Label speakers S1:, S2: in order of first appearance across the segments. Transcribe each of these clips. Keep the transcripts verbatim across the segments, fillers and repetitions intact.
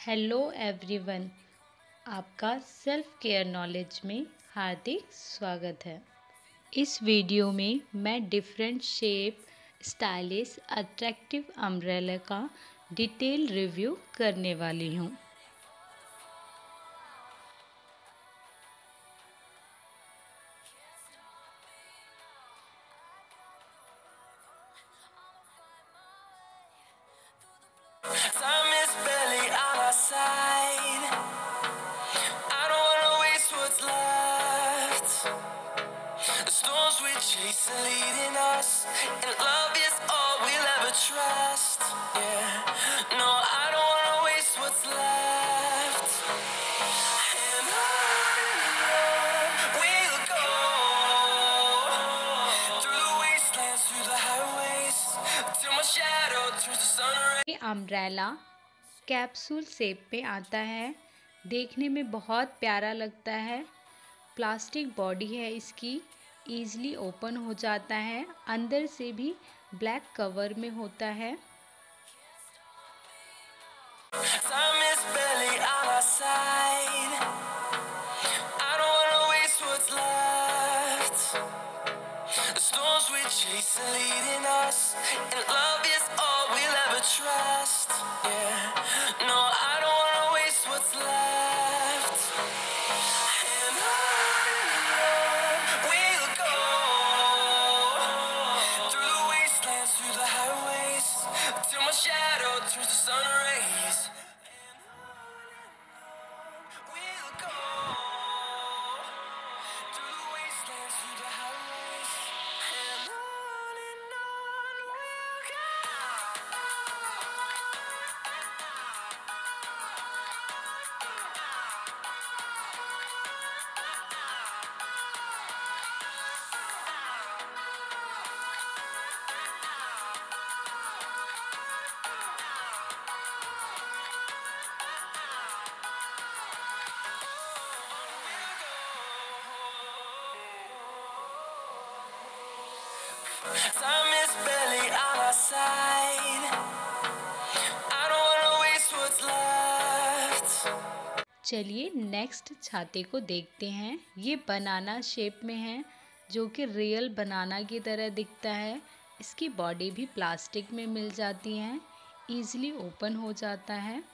S1: Hello everyone, आपका self care knowledge में हार्दिक स्वागत है। इस वीडियो में मैं different shape, stylish, attractive umbrella का डिटेल रिव्यू करने वाली हूँ।
S2: Time is barely on our side. I don't wanna waste what's left. The storms we chase are leading us, and love is all we'll ever trust. Yeah, no, I don't wanna waste what's left. And on we'll go, through the wastelands, through the highways, till my shadow turns to sun rays.
S1: ये umbrella capsule shape में आता है, देखने में बहुत प्यारा लगता है। प्लास्टिक बॉडी है इसकी, ईज़िली ओपन हो जाता है, अंदर से भी ब्लैक कवर में होता है।
S2: Time is barely on our side. I don't wanna waste what's left. The storms we chase are leading us, and love is all we'll ever trust. Yeah, no, I don't wanna waste what's left. And on we'll go, through the wastelands, through the highways, till my shadow turns to sun rays. We'll go, through the wastelands, through the highways, and on and on we'll go. Time is barely on our side. I don't wanna waste what's left.
S1: चलिए next छाते को देखते हैं। ये बनाना shape में है, जो कि रियल बनाना की तरह दिखता है। इसकी बॉडी भी प्लास्टिक में मिल जाती है, ईज़िली ओपन हो जाता है।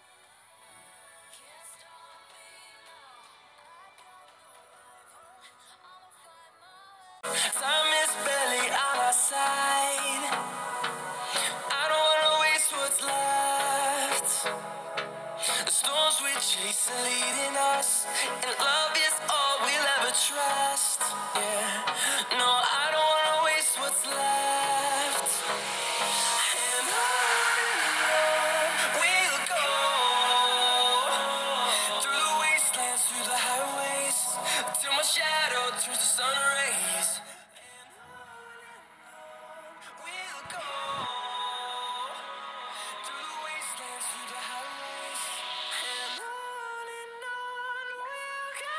S2: Time is barely on our side. I don't wanna waste what's left. The storms we chase are leading us, and love is all we'll ever trust. Yeah, no, I don't wanna waste what's left. And on we'll go, through the wastelands, through the highways, till my shadow turns to sun rays. We'll go, through the wastelands, through the highways, and on and on we'll go.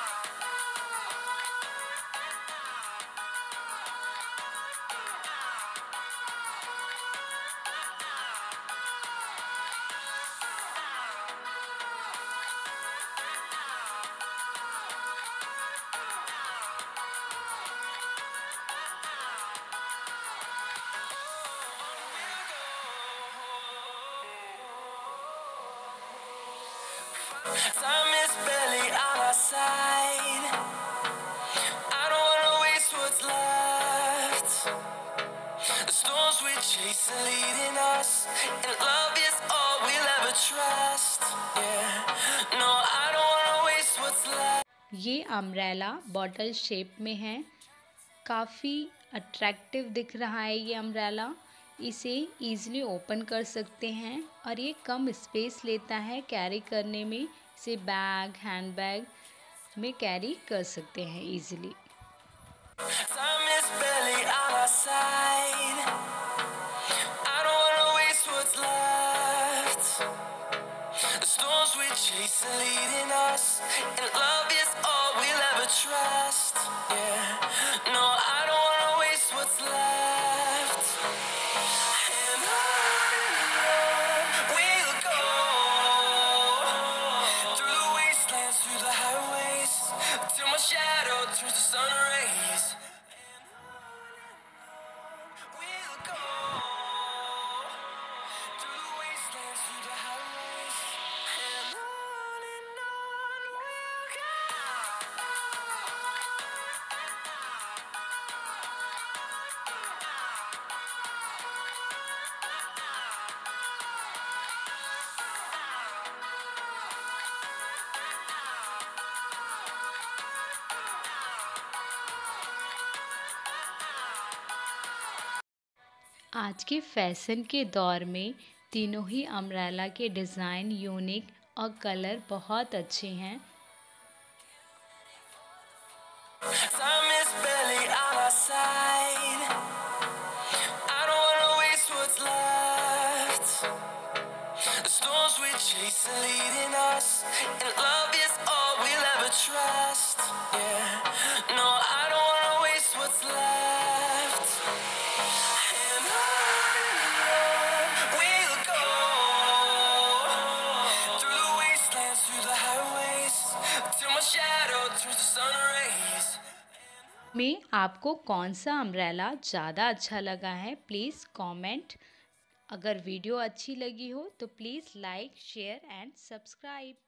S2: Time is barely on our side. I don't wanna waste what's left. The storms we chase are leading us, and love is all we'll ever trust. Yeah, no, I don't wanna waste what's left.
S1: ये umbrella bottle shape में है, काफ़ी attractive दिख रहा है ये umbrella. इसे easily open कर सकते हैं और ये कम स्पेस लेता है कैरी करने में। इसे बैग, हैंड बैग में कैरी कर सकते हैं easily.
S2: Time is barely on our side. I don't wanna waste what's left. The storms we chase are leading us, and love is all we'll ever trust. Yeah, no, I don't wanna waste what's left. And on we'll go,
S1: आज के fashion के दौर में तीनों ही umbrella के design unique और colour बहुत अच्छे हैं।
S2: Time is barely on our side. I don't wanna waste what's left. The storms we chase are leading us, and love is all we'll ever trust. Yeah, no, I don't wanna waste what's left. And on we'll go, through the wastelands, through the highways, till my shadow turns to sun rays.
S1: में आपको कौन सा umbrella ज़्यादा अच्छा लगा है, please comment. अगर video अच्छी लगी हो तो please like share and subscribe.